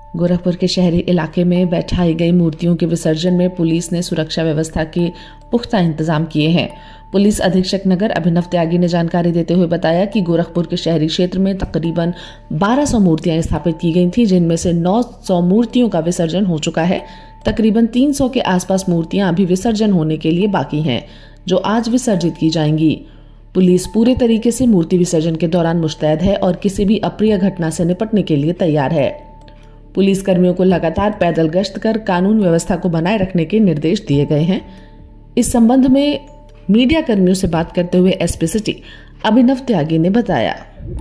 गोरखपुर के शहरी इलाके में बैठाई गई मूर्तियों के विसर्जन में पुलिस ने सुरक्षा व्यवस्था के पुख्ता इंतजाम किए हैं। पुलिस अधीक्षक नगर अभिनव त्यागी ने जानकारी देते हुए बताया कि गोरखपुर के शहरी क्षेत्र में तकरीबन 1200 मूर्तियां स्थापित की गई थी, जिनमें से 900 मूर्तियों का विसर्जन हो चुका है। तकरीबन 300 के आसपास मूर्तियां अभी विसर्जन होने के लिए बाकी हैं, जो आज विसर्जित की जाएंगी। पुलिस पूरे तरीके से मूर्ति विसर्जन के दौरान मुस्तैद है और किसी भी अप्रिय घटना से निपटने के लिए तैयार है। पुलिस कर्मियों को लगातार पैदल गश्त कर कानून व्यवस्था को बनाए रखने के निर्देश दिए गए हैं। इस संबंध में मीडिया कर्मियों से बात करते हुए एसपी सिटी अभिनव त्यागी ने बताया।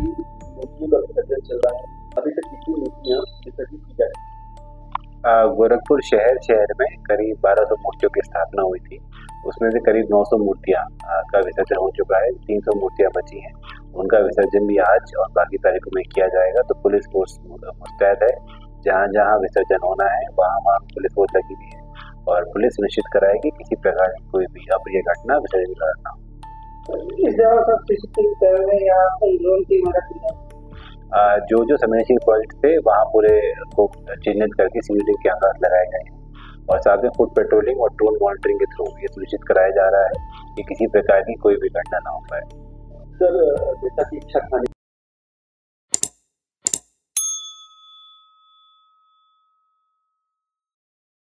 गोरखपुर शहर में करीब 1200 मूर्तियों की स्थापना हुई थी। उसमें से करीब 900 मूर्तियां का विसर्जन हो चुका है। 300 मूर्तियां बची हैं, उनका विसर्जन भी आज और बाकी तारीखों में किया जाएगा। तो पुलिस फोर्स मुस्तैद है, जहां जहां विसर्जन होना है वहां पुलिस फोर्स लगी हुई है और पुलिस निश्चित कराएगी किसी प्रकार की कोई भी अप्रिय घटना विसर्जन का ना हो। जो संवेदनशील पॉइंट थे वहाँ पूरे को चिन्हित करके सीसीटीवी कैमरा लगाए गए हैं और साथ में फुट पेट्रोलिंग और ड्रोन मॉनिटरिंग के थ्रू ये सुनिश्चित कराया जा रहा है कि किसी प्रकार की कोई भी घटना ना हो पाए। सर, जैसा कि